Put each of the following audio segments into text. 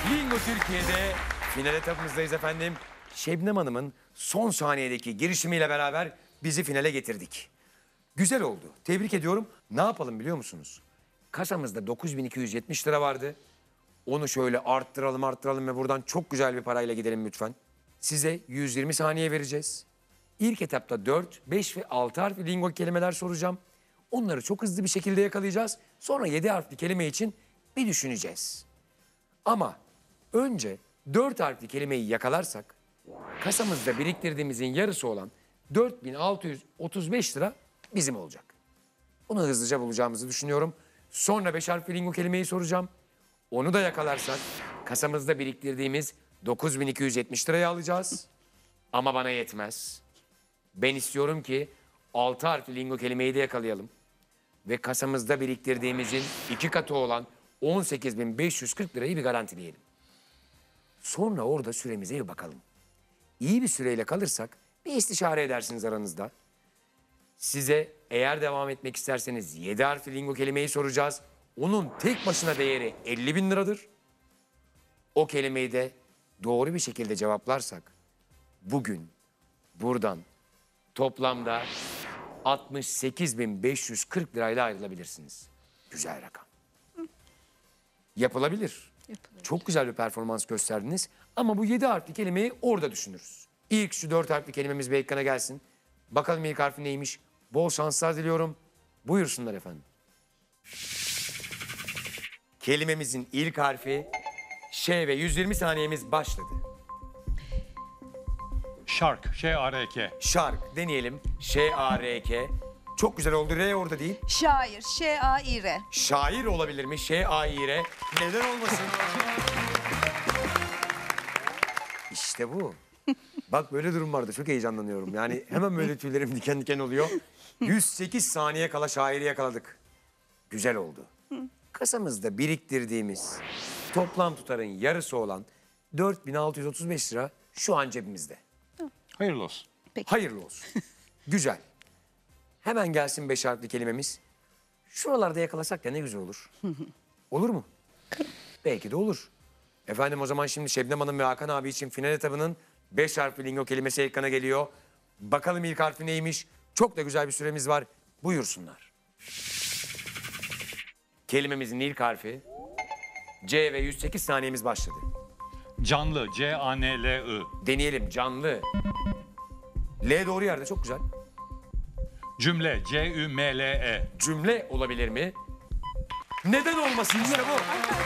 Bingo Türkiye'de final etapımızdayız efendim. Şebnem Hanım'ın son saniyedeki girişimiyle beraber bizi finale getirdik. Güzel oldu. Tebrik ediyorum. Ne yapalım biliyor musunuz? Kasamızda 9.270 lira vardı. Onu şöyle arttıralım ve buradan çok güzel bir parayla gidelim lütfen. Size 120 saniye vereceğiz. İlk etapta 4, 5 ve 6 harfli lingo kelimeler soracağım. Onları çok hızlı bir şekilde yakalayacağız. Sonra 7 harfli kelime için bir düşüneceğiz. Ama önce 4 harfli kelimeyi yakalarsak kasamızda biriktirdiğimizin yarısı olan 4.635 lira bizim olacak. Bunu hızlıca bulacağımızı düşünüyorum. Sonra 5 harfli lingo kelimeyi soracağım. Onu da yakalarsak kasamızda biriktirdiğimiz 9.270 lirayı alacağız. Ama bana yetmez. Ben istiyorum ki 6 harfli lingo kelimeyi de yakalayalım. Ve kasamızda biriktirdiğimizin 2 katı olan 18.540 lirayı bir garantileyelim. Sonra orada süremize bir bakalım. İyi bir süreyle kalırsak bir istişare edersiniz aranızda. Size eğer devam etmek isterseniz 7 harfli lingo kelimeyi soracağız. Onun tek başına değeri 50.000 liradır. O kelimeyi de doğru bir şekilde cevaplarsak bugün buradan toplamda 68.540 lirayla ayrılabilirsiniz. Güzel rakam. Yapılabilir. Çok güzel bir performans gösterdiniz. Ama bu 7 harfli kelimeyi orada düşünürüz. İlk şu 4 harfli kelimemiz bir ekrana gelsin. Bakalım ilk harfi neymiş? Bol şanslar diliyorum. Buyursunlar efendim. Kelimemizin ilk harfi Ş ve 120 saniyemiz başladı. Şark, Ş-A-R-K. Şark deneyelim. Ş-A-R-K. Çok güzel oldu. R orada değil. Şair, Ş-A-İ-R. Şair olabilir mi? Ş-A-İ-R. Neden olmasın? İşte bu. Bak böyle durumlarda çok heyecanlanıyorum. Yani hemen böyle tüylerim diken diken oluyor. 108 saniye kala şairi yakaladık. Güzel oldu. Kasamızda biriktirdiğimiz toplam tutarın yarısı olan 4.635 lira şu an cebimizde. Hayırlı olsun. Hayırlı olsun. Güzel. Hemen gelsin 5 harfli kelimemiz. Şuralarda yakalasak da ne güzel olur. Olur mu? Belki de olur. Efendim o zaman şimdi Şebnem Hanım ve Hakan abi için final etabının 5 harfli lingo kelimesi ekrana geliyor. Bakalım ilk harfi neymiş? Çok da güzel bir süremiz var. Buyursunlar. Kelimemizin ilk harfi C ve 108 saniyemiz başladı. Canlı, C-A-N-L-I. Deneyelim canlı. L doğru yerde çok güzel. Cümle, C-Ü-M-L-E. Cümle olabilir mi? Neden olmasın işte bu.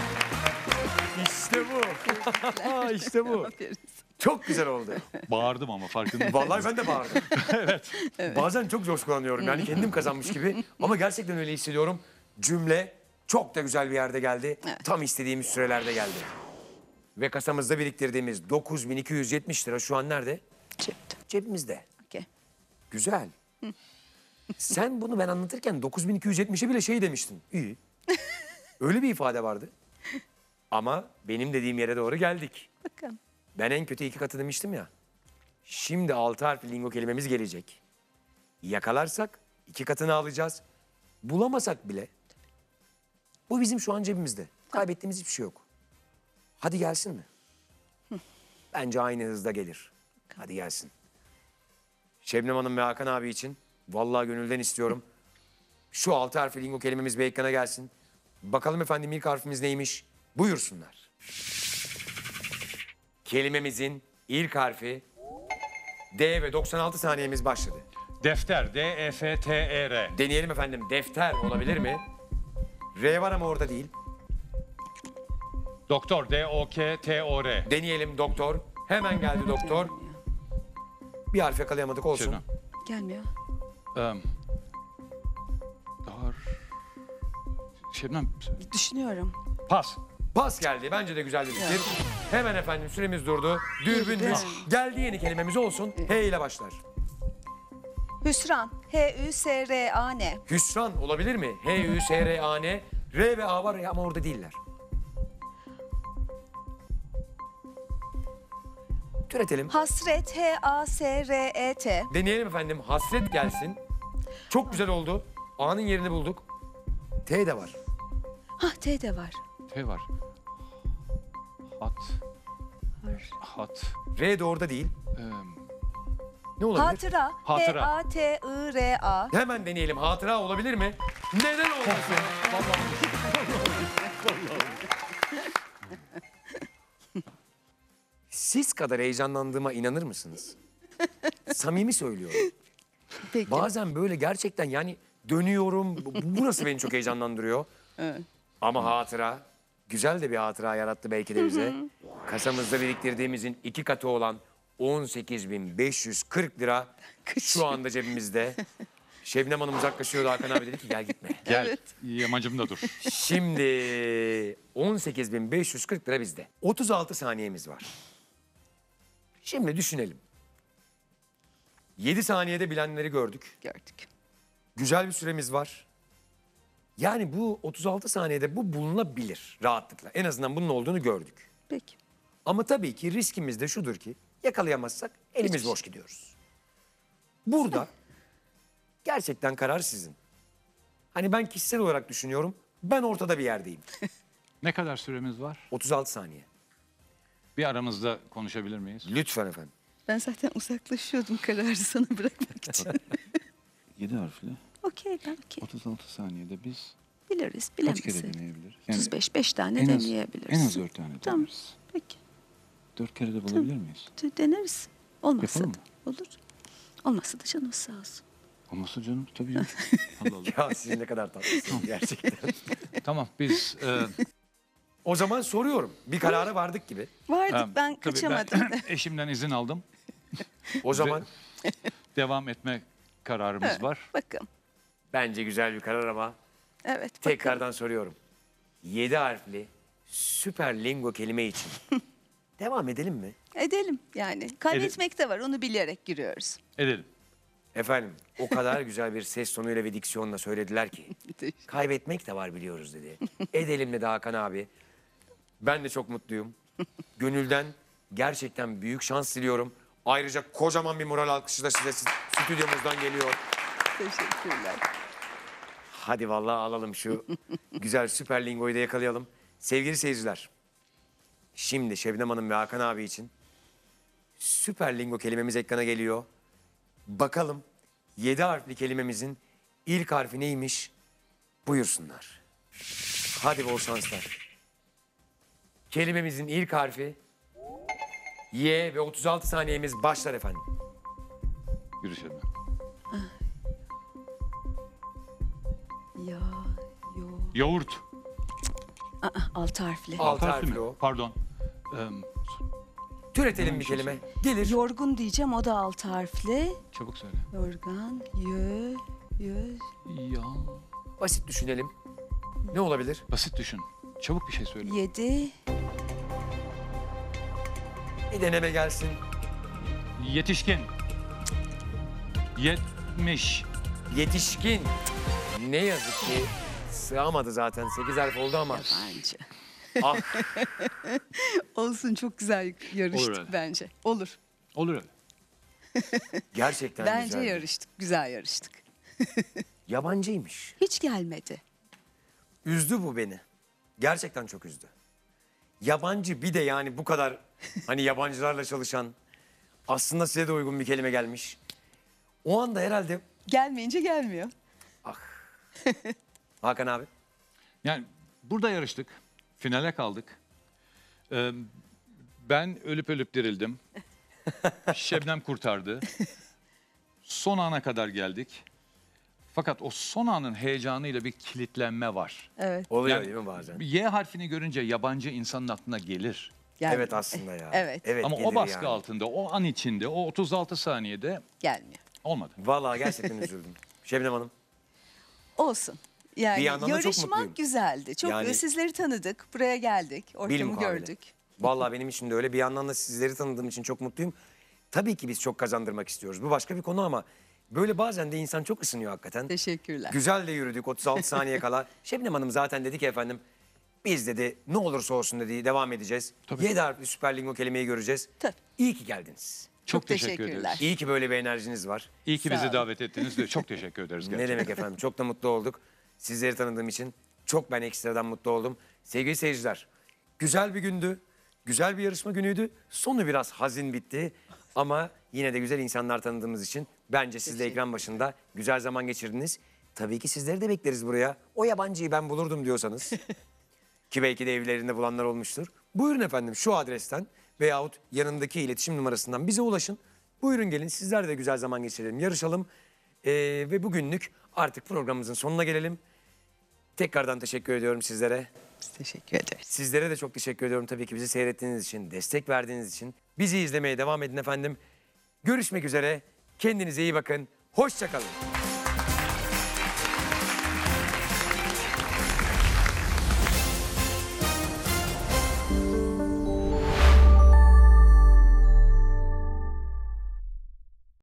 İşte bu. İşte bu. Çok güzel oldu. Bağırdım ama farkında. Vallahi ben de bağırdım. Evet. Bazen çok coşkulanıyorum yani kendim kazanmış gibi. Ama gerçekten öyle hissediyorum. Cümle çok da güzel bir yerde geldi. Evet. Tam istediğimiz sürelerde geldi. Ve kasamızda biriktirdiğimiz 9.270 lira şu an nerede? Cepte. Cebimizde. Okey. Güzel. Sen bunu ben anlatırken 9.270'e bile şey demiştin. İyi. Öyle bir ifade vardı. Ama benim dediğim yere doğru geldik. Bakalım. Ben en kötü 2 katı demiştim ya. Şimdi 6 harfli lingo kelimemiz gelecek. Yakalarsak 2 katını alacağız. Bulamasak bile bu bizim şu an cebimizde. Kaybettiğimiz hiçbir şey yok. Hadi gelsin mi? Bence aynı hızda gelir. Hadi gelsin. Şebnem Hanım ve Hakan abi için vallahi gönülden istiyorum. Şu 6 harfli lingo kelimemiz bir ekrana gelsin. Bakalım efendim ilk harfimiz neymiş? Buyursunlar. Kelimemizin ilk harfi D ve 96 saniyemiz başladı. Defter, D-E-F-T-E-R. Deneyelim efendim. Defter olabilir mi? R var ama orada değil. Doktor, D-O-K-T-O-R. Deneyelim doktor. Hemen geldi doktor. Bir harf yakalayamadık olsun. Şebnem. Gelmiyor. Dar... Şebnem, Düşünüyorum. pas. Pas geldi. Bence de güzel bir fikir. Hemen efendim süremiz durdu. Dürbünmüş. Geldi yeni kelimemiz olsun. H ile başlar. Hüsran, H-Ü-S-R-A-N. Hüsran olabilir mi? H-Ü-S-R-A-N. R ve A var ya ama orada değiller. Türetelim. Hasret, H-A-S-R-E-T. Deneyelim efendim. Hasret gelsin. Çok güzel oldu. A'nın yerini bulduk. T de var. Hah, T de var. T var. Hat. R doğru da değil. Em, Ne olabilir? Hatıra. Hatıra. H-A-T-I-R-A. Hemen deneyelim. Hatıra olabilir mi? Neden olmasın? Siz kadar heyecanlandığıma inanır mısınız? Samimi söylüyorum. Peki. Bazen böyle gerçekten yani dönüyorum. Burası beni çok heyecanlandırıyor. Evet. Ama hatıra, güzel de bir hatıra yarattı belki de bize. Kasamızda biriktirdiğimizin 2 katı olan 18.540 lira şu anda cebimizde. Şebnem Hanım uzaklaşıyordu. Hakan abi dedi ki gel gitme. Gel. Evet. Yamacımda dur. Şimdi 18.540 lira bizde. 36 saniyemiz var. Şimdi düşünelim. 7 saniyede bilenleri gördük. Gördük. Güzel bir süremiz var. Yani bu 36 saniyede bu bulunabilir rahatlıkla. En azından bunun olduğunu gördük. Peki. Ama tabii ki riskimiz de şudur ki yakalayamazsak elimiz boş gidiyoruz. Burada gerçekten karar sizin. Hani ben kişisel olarak düşünüyorum. Ben ortada bir yerdeyim. Ne kadar süremiz var? 36 saniye. Bir aramızda konuşabilir miyiz? Lütfen efendim. Ben zaten uzaklaşıyordum kararı sana bırakmak için. 7 harfli. Okey ben okey. 36 saniyede biz Biliriz kaç kere bilemezsin. deneyebiliriz? 35 5 tane en az, deneyebiliriz. en az 4 tane Tamam. deneriz. Peki. 4 kere de bulabilir miyiz? Deneriz. Olmazsa Yapalım da olur. Olmazsa da canımız sağ olsun. Olmazsa canım tabii canım. Allah Allah. Ya siz ne kadar tatlısınız gerçekten. Tamam biz... O zaman soruyorum. Bir karara vardık gibi. Vardık ben tabii kaçamadım. ben eşimden izin aldım. O zaman Devam etme kararımız var. Bakın. bence güzel bir karar ama Evet. bakın. tekrardan soruyorum. 7 harfli süper lingo kelime için devam edelim mi? Edelim yani. Kaybetmek de var onu bilerek giriyoruz. Edelim. Efendim o kadar güzel bir ses tonuyla ve diksiyonla söylediler ki. Kaybetmek de var biliyoruz dedi. Edelim dedi Hakan abi. Ben de çok mutluyum. Gönülden gerçekten büyük şans diliyorum. Ayrıca kocaman bir moral alkışı da size stüdyomuzdan geliyor. Teşekkürler. Hadi vallahi alalım şu güzel süper lingoyu da yakalayalım. Sevgili seyirciler. Şimdi Şebnem Hanım ve Hakan abi için süper lingo kelimemiz ekrana geliyor. Bakalım 7 harfli kelimemizin ilk harfi neymiş? Buyursunlar. Hadi bol şanslar. Kelimemizin ilk harfi Y ve 36 saniyemiz başlar efendim. Yürü Şebnem. Ya, yo. Yoğurt. Altı harfli. Altı Harfi harfli mi? o. Pardon. Em, Türetelim bir kelime. Gelir. Yorgun diyeceğim o da altı harfli. çabuk söyle. Yorgan, yö. Ya. Basit düşünelim. Ne olabilir? Basit düşün. Çabuk bir şey söyle. 7, Bir deneme gelsin. Yetişkin. 70. Yetişkin. Ne yazık ki sığamadı zaten. 8 harf oldu ama. bence. Ah, Olsun çok güzel yarıştık Olur öyle. bence. Olur. Olur öyle. gerçekten Bence güzel. yarıştık. Güzel yarıştık. Yabancıymış. Hiç gelmedi. Üzdü bu beni. Gerçekten çok üzdü. Yabancı bir de yani bu kadar hani yabancılarla çalışan aslında size de uygun bir kelime gelmiş. O anda herhalde Gelmeyince gelmiyor. Hakan abi. Yani burada yarıştık. Finale kaldık. Ben ölüp ölüp dirildim. Şebnem kurtardı. Son ana kadar geldik. Fakat o son anın heyecanıyla bir kilitlenme var. Evet. Oluyor Yani- değil mi bazen? Y harfini görünce yabancı insanın aklına gelir. Gelmiyor. Evet aslında ya. Evet. Ama gelir o baskı yani. altında, o an içinde, o 36 saniyede Gelmiyor. olmadı. Vallahi gerçekten üzüldüm. Şebnem Hanım. Olsun. Yani Bir yandan da çok yarışmak mutluyum. güzeldi. Çok Yani- sizleri tanıdık. Buraya geldik. Ortamı Bilmukabele. gördük. Vallahi benim için de öyle. Bir yandan da sizleri tanıdığım için çok mutluyum. Tabii ki biz çok kazandırmak istiyoruz. Bu başka bir konu ama böyle bazen de insan çok ısınıyor hakikaten. Teşekkürler. Güzel de yürüdük 36 saniye kala. Şebnem Hanım zaten dedi ki efendim biz dedi ne olursa olsun dedi devam edeceğiz. Tabii. 7 harfli süper lingo kelimeyi göreceğiz. Tabii. İyi ki geldiniz. Çok teşekkürler. teşekkür ederiz. İyi ki böyle bir enerjiniz var. İyi ki Sağ bizi olun. davet ettiniz ve çok teşekkür ederiz Ne gerçekten. demek efendim çok da mutlu olduk. Sizleri tanıdığım için çok ben ekstradan mutlu oldum. Sevgili seyirciler güzel bir gündü. Güzel bir yarışma günüydü. Sonu biraz hazin bitti. Ama yine de güzel insanlar tanıdığımız için bence siz de ekran başında güzel zaman geçirdiniz. Tabii ki sizleri de bekleriz buraya. O yabancıyı ben bulurdum diyorsanız. Ki belki de evlerinde bulanlar olmuştur. Buyurun efendim şu adresten veyahut yanındaki iletişim numarasından bize ulaşın. Buyurun gelin sizler de güzel zaman geçirelim, yarışalım. Ve bugünlük artık programımızın sonuna gelelim. Tekrardan teşekkür ediyorum sizlere. Biz teşekkür ederiz. Sizlere de çok teşekkür ediyorum tabii ki bizi seyrettiğiniz için, destek verdiğiniz için. Bizi izlemeye devam edin efendim. Görüşmek üzere. Kendinize iyi bakın. Hoşça kalın.